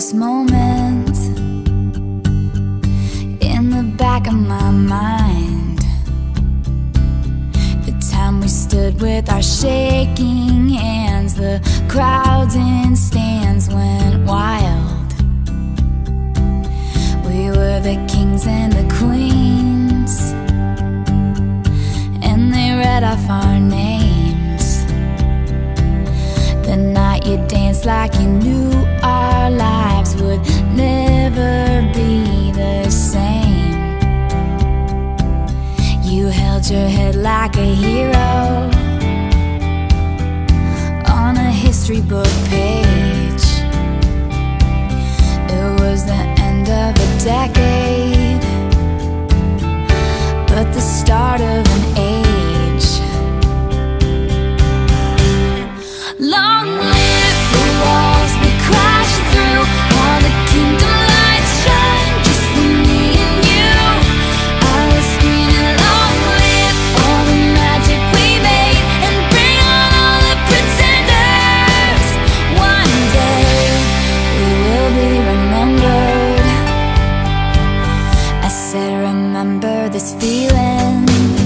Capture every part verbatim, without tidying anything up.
this moment in the back of my mind. The time we stood with our shaking hands, the crowds in stands went wild. We were the kings and the queens, and they read off our names. The night you danced like you knew our lives would never be the same. You held your head like a hero on a history book page. It was the end of a decade, but the start of an age. Long live the walls we crashed through, all the kingdom lights shine just for me and you. I was screaming, long live all the magic we made, and bring on all the pretenders. One day we will be remembered. I said, remember this feeling.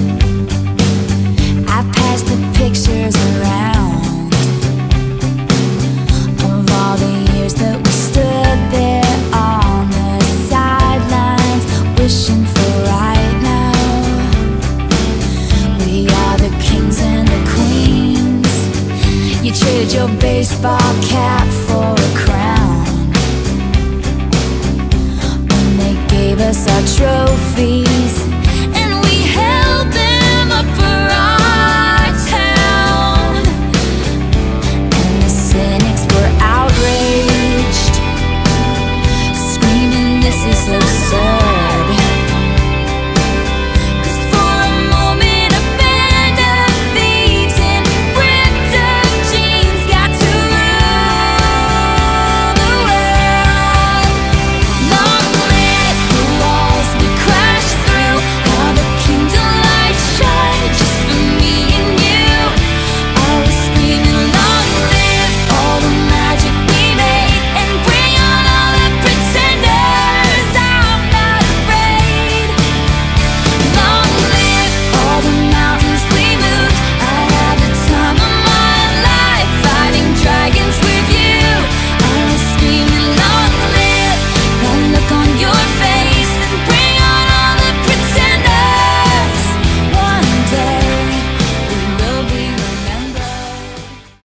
I passed the pictures around of all the years that we stood there on the sidelines, wishing for right now. We are the kings and the queens. You traded your baseball cap for a crown when they gave us our trophies.